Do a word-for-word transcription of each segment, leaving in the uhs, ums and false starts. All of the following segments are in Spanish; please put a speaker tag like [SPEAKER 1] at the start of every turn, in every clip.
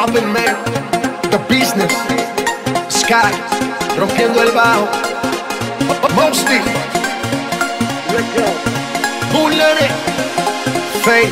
[SPEAKER 1] up in man, the business, Sky, rompiendo el bajo, Mosty, Bullet, Faye.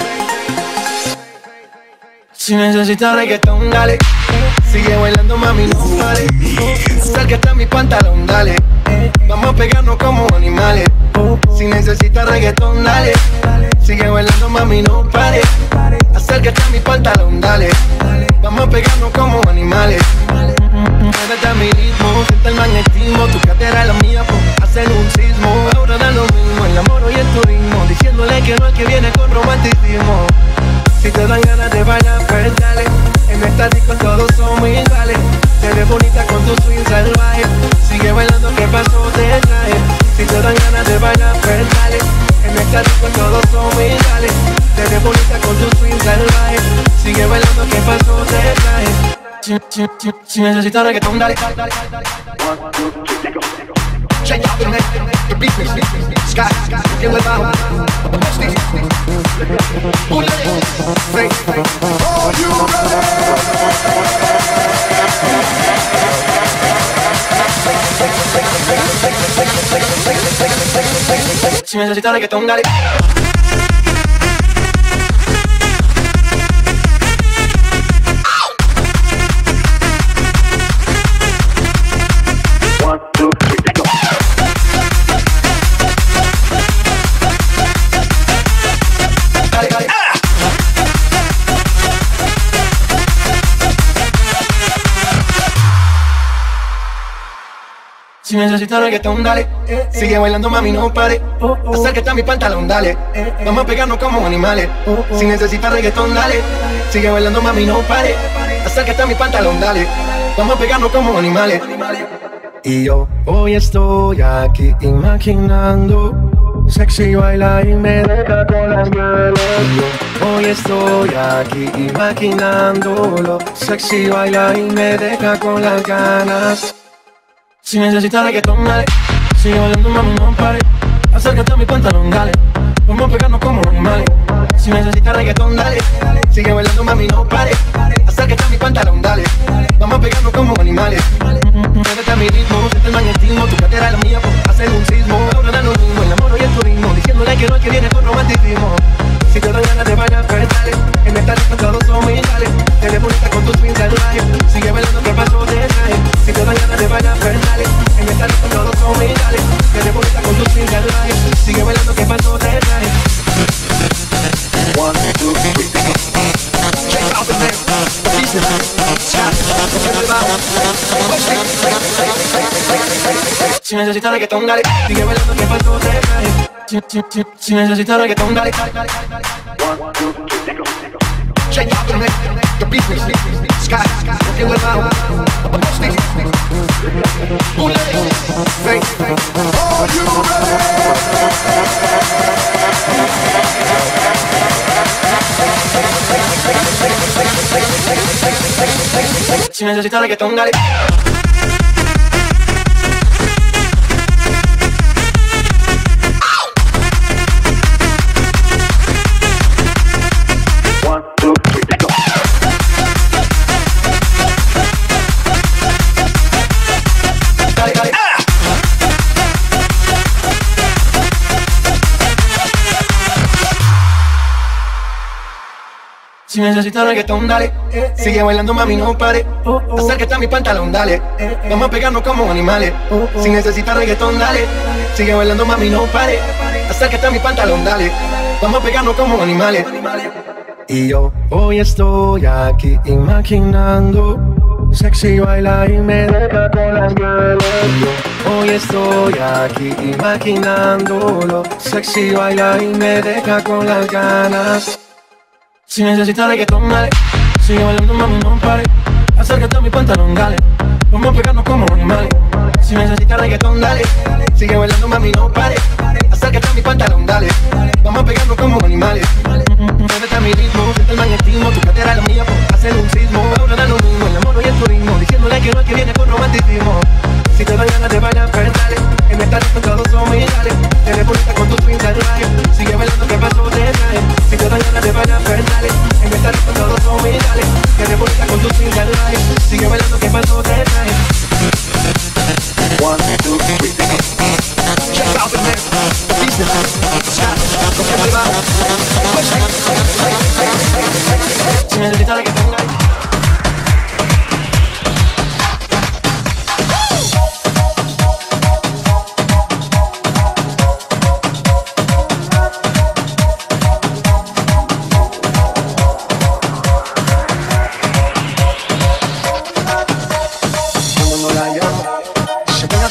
[SPEAKER 1] Si necesitas reggaetón, dale. Sigue bailando, mami, no pare. Acércate a mi pantalón, dale. Vamos a pegarnos como animales. Si necesitas reggaetón, dale. Sigue bailando, mami, no pare. Acércate a mi pantalón, dale. Vamos a pegarnos como animales. Muévete a mi ritmo, siente el magnetismo. Tu cadera es la mía, pues hacen un sismo. Ahora da lo mismo, el amor y el turismo. Diciéndole que no es que viene con romanticismo. Si te dan ganas de bailar, pues dale. En esta disco todos somos iguales. Te ves bonita con tu swing salvaje. Sigue bailando, ¿qué pasó? Te traje. Si te dan ganas de bailar, pues dale. En esta disco todos somos iguales. Te ves bonita con tu swing salvaje. Sigue bailando, ¿qué pasó? Te traje. Si, si, si, si necesitas reggaetón, dale. Check out the next, the business, Sky, rompiendo el bajo, Mosty, Bullet, Faye. Are you ready? Si necesitas reggaetón, dale. Si necesitas reggaetón, dale. Sigue bailando, mami, no pare. Acércate a mi pantalón, dale. Vamos a pegarnos como animales. Si necesitas reggaetón, dale. Sigue bailando, mami, no pare. Acércate a mi pantalón, dale. Vamos a pegarnos como animales. Y yo hoy estoy aquí imaginando sexy baila y me deja con las ganas. Yo hoy estoy aquí imaginándolo. Sexy baila y me deja con las ganas. Si necesitas reggaetón, dale. Sigue bailando, mami, no pare. Acércate a mi pantalón, dale. Vamos a pegarnos como animales. Si necesitas reggaetón, dale. Sigue bailando, mami, no pare. Acércate a mi pantalón, dale. Vamos a pegarnos como animales. Muévete a mi ritmo, siente el magnetismo. Tu cadera es la mía, pues hacen un sismo. Ahora da lo mismo, el amor y el turismo. Diciéndole que no es que viene con romanticismo. Si te dan ganas de bailar, pues dale. En esta lista todos somos iguales. Te ves bonita con tu swing salvaje. Sigue bailando, ¿qué pasó? Te traje. Si te dan ganas de bailar, pues dale. En esta lista todos somos iguales. Te ves bonita con tu swing salvaje. Sigue bailando, ¿qué pasó? Te traje. One, two, three. Check out the man, the business, Sky, rompiendo el bajo, Mosty. Si necesitas reggaetón, dale. Sigue bailando, ¿qué pasó? Te traje. Si, si, si, si necesitas reggaetón, dale. One, two, three. Check out the man, the business, Sky, rompiendo el bajo, Mosty, Bullet, Faye. Are you ready? Si necesitas reggaetón, dale. Si necesitas reggaetón, dale. Sigue bailando, mami, no pare. Acércate a mi pantalón, dale. Vamos a pegarnos como animales. Si necesitas reggaetón, dale. Sigue bailando, mami, no pare. Acércate a mi pantalón, dale. Vamos a pegarnos como animales. Y yo hoy estoy aquí imaginando sexy baila y me deja con las ganas. Yo hoy estoy aquí imaginándolo. Sexy baila y me deja con las ganas. Si necesitas reggaetón, dale. Sigue bailando, mami, no pare. Acércate a mi pantalón, dale. Vamos a pegarnos como animales. Si necesitas reggaetón, dale. Sigue bailando, mami, no pare. Acércate a mi pantalón, dale. Vamos a pegarnos como animales. Muévete a mi ritmo, siente el magnetismo. Tu cadera es la mía, pues hacen un sismo. Ahora da lo mismo, el amor y el turismo. Diciéndole que no es que viene con romanticismo. Si te dan ganas de bailar, pues dale. En esta lista todos somos iguales. Te ves bonita con tu swing salvaje. Sigue bailando, ¿qué pasó? Te traje. Si te dan ganas de bailar, pues dale. En esta lista todos somos iguales. Te ves bonita con tu swing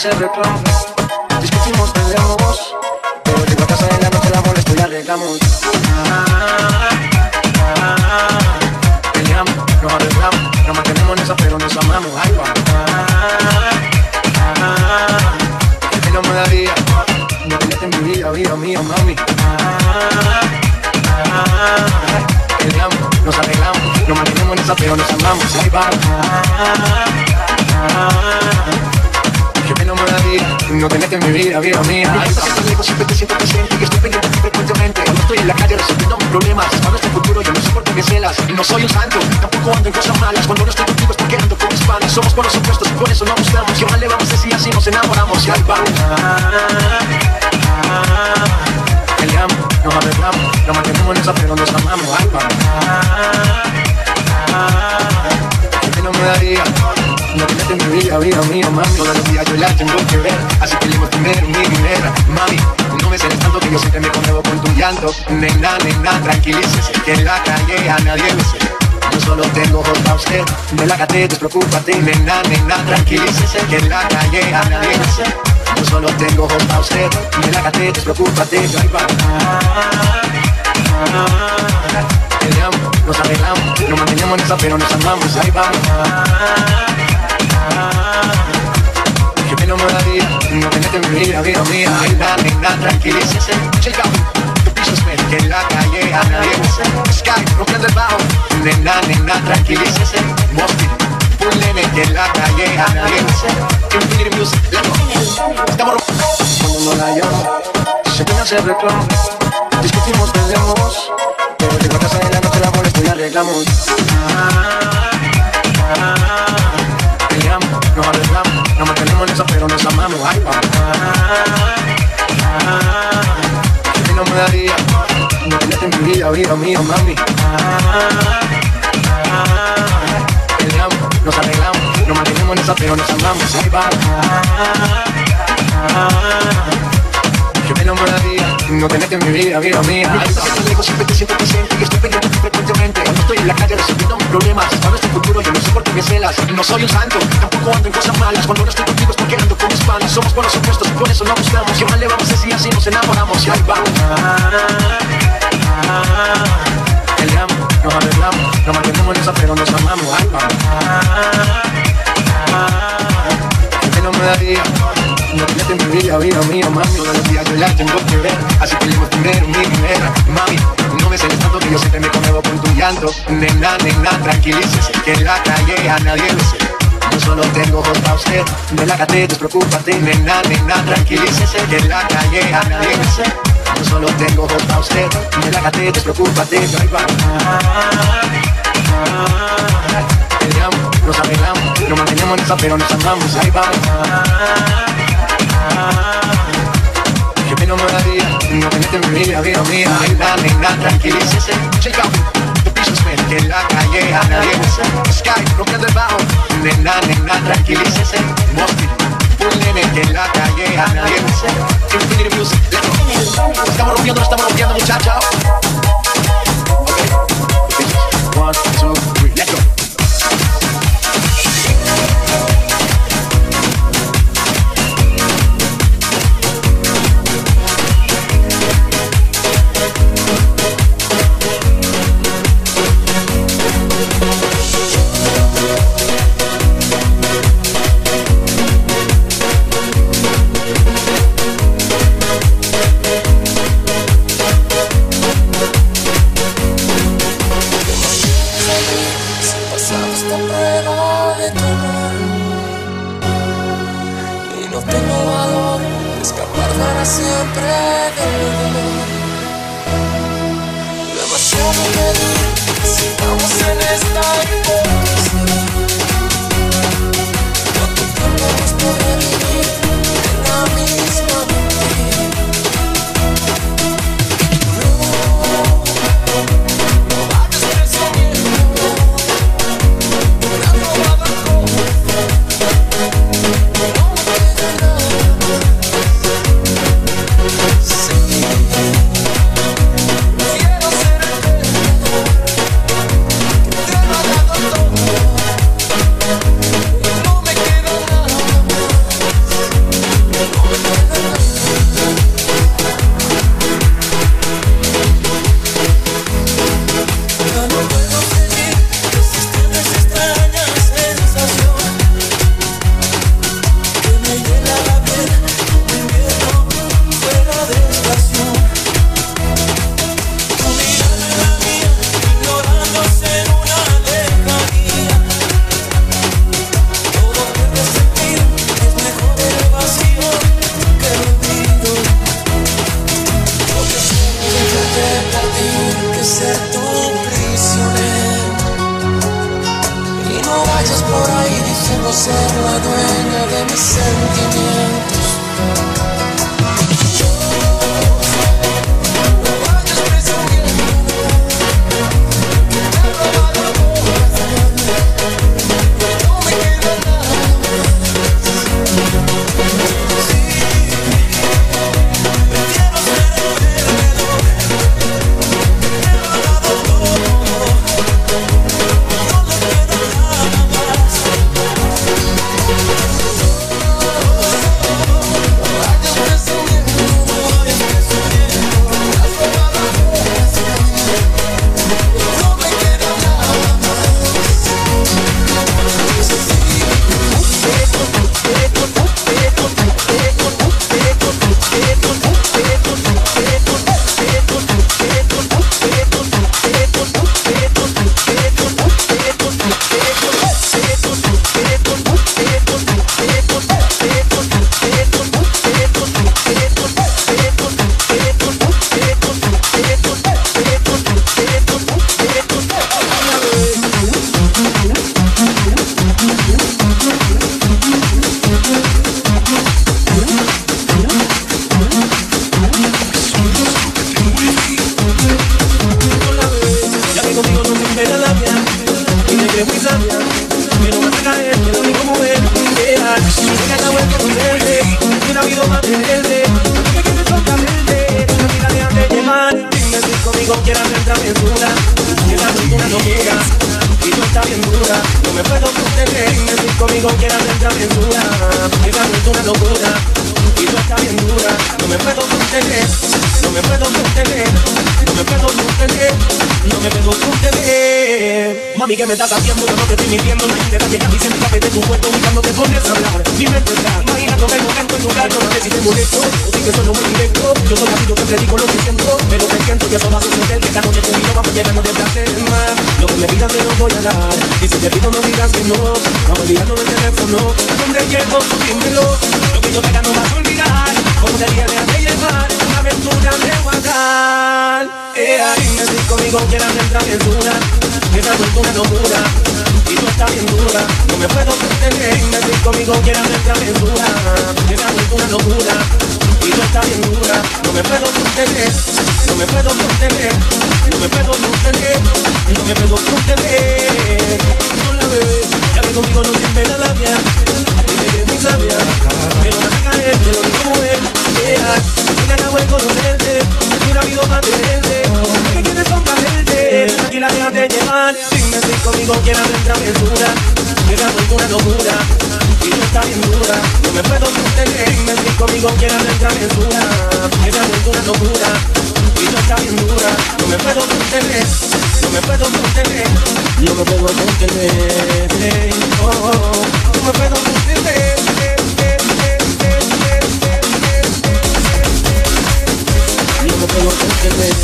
[SPEAKER 1] hacer reclamo. Discutimos, peleamos, pero llego a casa en la noche, la molesto y arreglamos. Ah, ah, peleamos, nos arreglamos, nos mantenemos en esa pero nos amamos. Ahí va. Ah, ah, que no me daría no tenerte en mi vida, vida mía, mami. Ah, ah, peleamos, nos arreglamos, nos mantenemos en esa pero nos amamos. Ahí va. Ah, ah, que no me daría no tenerte en mi vida, vida mía. Ahí va. Siempre lejos, siempre te siento presente y estoy pendiente frecuentemente. Cuando estoy en la calle resolviendo mis problemas, cuando estoy futuro yo no sé por qué me celas. No soy un santo, tampoco ando en cosas malas. Cuando no estoy contigo es porque ando con mis panas. Somos por los opuestos y por eso no buscamos. ¿Qué mal le vamos a decir así nos enamoramos? Y ahí vamos. Peleamos, nos arreglamos, nos mantenemos en esa pero nos amamos. Ahí vamos. Que no me daría no tenerte en mi vida, vida mía, mami. Todos los días yo la tengo que ver, así que elijo primero mi dinero. Mami, no me celes tanto que yo siempre me conmuevo con tu llanto. Nena, nena, tranquilícese, que en la calle a nadie me sé. Yo solo tengo ojos pa' usted, relájate, despreocúpate. Nena, nena, tranquilícese, que en la calle a nadie me sé. Yo solo tengo ojos pa' usted, relájate, despreocúpate. Ahí va. Peleamos, nos arreglamos, nos mantenemos en esa pero nos amamos. Ahí vamos. Que no me daría no tenerte en mi vida, vida mía. Nena, nena, tranquilícese. Check out the businessman, que en la calle a nadie me sé. Sky, rompiendo el bajo. Nena, nena, tranquilícese. Mosty, full nene, que en la calle a nadie me sé. Infinity Music, let's go. Estamos rompiendo. Cuando no la llamo, siempre me hace reclamo. Discutimos, peleamos, pero llego a casa en la noche, la molesto y arreglamos. Ah, ah, peleamos, nos arreglamos, nos mantenemos en esa pero nos amamos. Ay, va. Ah, ah, que no me daría no tenerte en mi vida, vida mía, mami. Ah, ah, peleamos, nos arreglamos, nos mantenemos en esa pero nos amamos. Ay, va. Ah, ah, que no me daría no tenerte en mi vida, vida mía. Ahí va. Siempre lejos, siempre te siento presente y estoy pendiente frecuentemente. Cuando estoy en la calle resolviendo mis problemas, cuando estoy futuro yo no sé por qué me celas. No soy un santo, tampoco ando en cosas malas. Cuando no estoy contigo es porque ando con mis panas. Somos por los opuestos y por eso no buscamos. ¿Qué mal le vamos a decir así nos enamoramos? Y ahí vamos. Peleamos, nos arreglamos, nos mantenemos en esa pero nos amamos. Ahí vamos. Que no me daría no tenerte en mi vida, vida mía, mami. Todos los días yo la tengo que ver, así que elijo primero mi dinero. Mami, no me celes tanto que yo siempre me conmuevo con tu llanto. Nena, nena, tranquilícese, que en la calle a nadie me sé. Yo solo tengo ojos pa' usted, relájate, despreocúpate. Nena, nena, tranquilícese, que en la calle a nadie me sé. Yo solo tengo ojos pa' usted, relájate, despreocúpate. Ahí va. Peleamos, nos arreglamos, nos mantenemos en esa pero nos amamos. Ahí va. Que no me daría no tenerte en mi vida, vida mía. Nena, nena, tranquilícese. Check out the businessman, que en la calle a nadie me sé. Sky, rompiendo el bajo. Nena, nena, tranquilícese. Mosty, full nene, que en la calle a nadie me sé. Infinity Music, let's go. Estamos rompiendo, estamos rompiendo, muchachos. Okay, one, two, three, let's go.
[SPEAKER 2] Quiero ser el que te lo haga todo. la dueña de mis sentimientos.
[SPEAKER 3] Mami, ¿qué me estás haciendo? Yo no te estoy mintiendo. No intentas llegar y siempre papel de tu cuerpo y cuando te pones a hablar mi mente está imaginando el momento en lugar. No sé si te molesto o si te sueno muy directo. Yo soy así, yo siempre digo lo que siento, pero te siento que eso va a suceder. Que esta noche conmigo vamos llegando de placer más. Lo que me pidas te lo voy a dar. Y si te pido no digas que no. Vamos olvidando del teléfono. Donde llego, tú dímelo. Lo que yo te no vas a olvidar. Como te dije, déjame llevar una aventura de guardar. Eh, ahí me estoy conmigo, quieras entrar en aventura. Esa es una locura y tú estás bien dura. No me puedo contener, me estoy conmigo, quieras entrar en aventura. Esa es una locura y tú estás bien dura. No me puedo contener, no me puedo contener, no me puedo contener, no me puedo contener. No la ves, ya que conmigo no sirve la labia. Dime que es muy sabia, pero me hace caer, te lo digo como es. Yeah, si te acabo de conocerte, una vida más diferente. ¿Qué quieres complacerte? Tranquila, déjate llevar. Dime si conmigo quieras entrar en aventura. Esa es una locura y tú estás bien dura. No me puedo contener. Dime si conmigo quieras entrar en aventura. Esa es una locura y tú estás bien dura. No me puedo contener. No me puedo contener. No me puedo contener. Oh, oh, oh. No me puedo contener. No me puedo contener.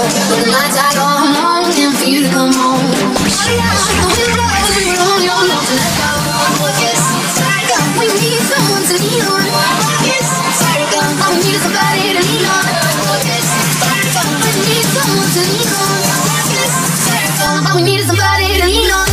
[SPEAKER 2] When the lights are gone and for you to come home. Oh yeah, we're rolling, we're on your love to let go. Yes, we need someone to lean on. Yes, all we need is somebody to lean on. Yes, we need someone to lean on. Yes, all we need is somebody to lean on.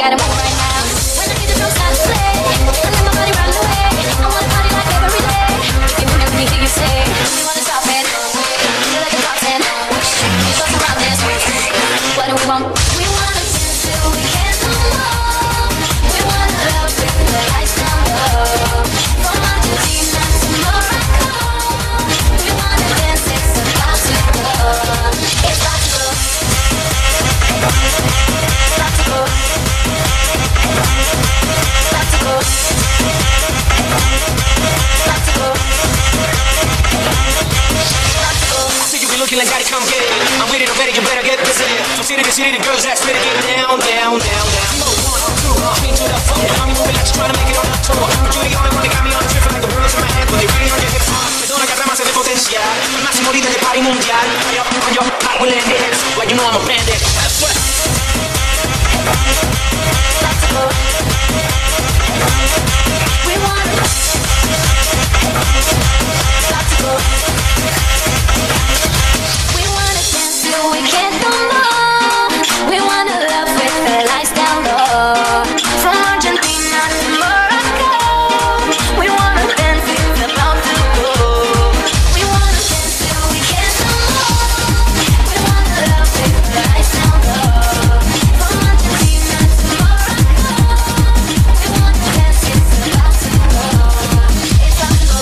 [SPEAKER 2] gotta move right now. When I hear the drum start to play, I let my body run away. I wanna party like every day. Give me everything you say. We wanna stop it. Feel like a top ten. It's all around this. What do we want? We wanna dance till we can't no more. We wanna love with the lights down low. From Argentina to Morocco. We wanna dance, it's about to go. It's about to go. About to go. About to go. About to go.
[SPEAKER 3] I see you be looking like daddy, come get it. I'm with it, I'm ready, you better get busy. From city to city, the girls that's ready to get down, down, down, down. Oh, one, two, three to the phone. I'm moving like you're trying to make it on the tour. But you're the only one that got me on a trip. Like the world's in my head, but they really on your hips. Perdona que atrás más de potencial. El máximo líder del party mundial. Fire up on your hot will end it. Like you know I'm a bandit. That's what.
[SPEAKER 2] About to go. We want it. About to go. We wanna dance till we can't no more. We wanna love with the lights down low. From Argentina to Morocco. We wanna dance, it's about to go. We wanna dance till we can't no more. We wanna love with the lights down low. From Argentina to Morocco. We wanna dance, it's about to go. It's about to go.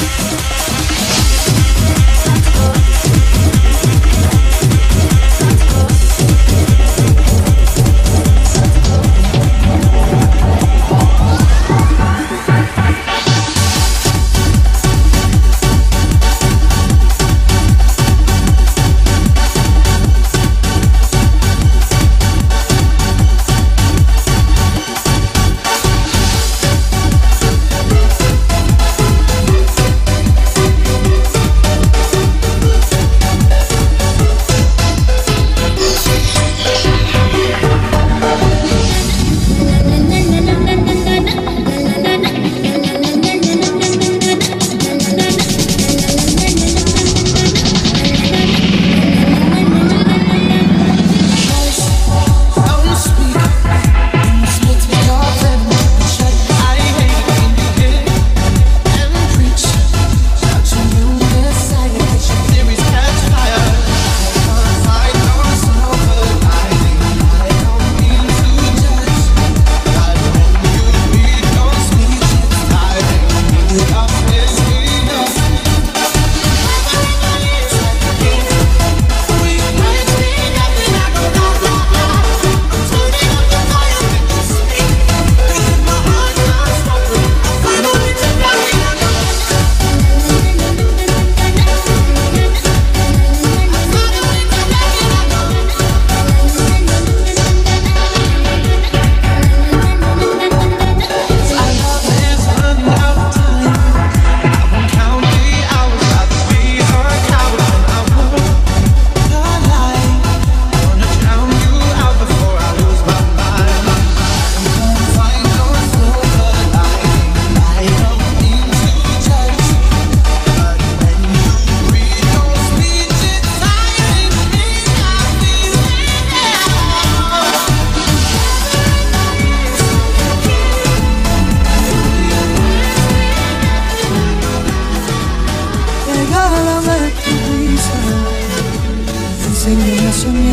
[SPEAKER 4] Enséñame a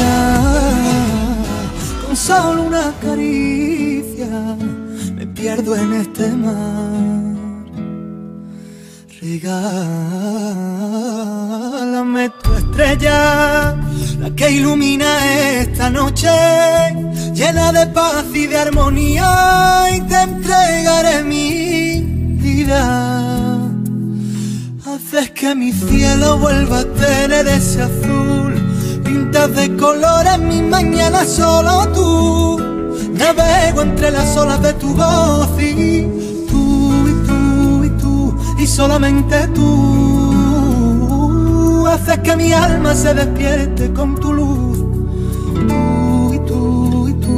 [SPEAKER 4] soñar con solo una caricia, me pierdo en este mar. Regálame tu estrella, la que ilumina esta noche, llena de paz y de armonía, y te entregaré mi vida. Haces que mi cielo vuelva a tener ese azul, pintas de colores mis mañanas solo tú. Navego entre las olas de tu voz y tú, y tú, y tú, y solamente tú. Haces que mi alma se despierte con tu luz, tú, y tú, y tú.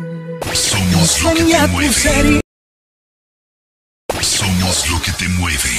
[SPEAKER 5] Somos lo que te mueve. Somos lo que te mueve.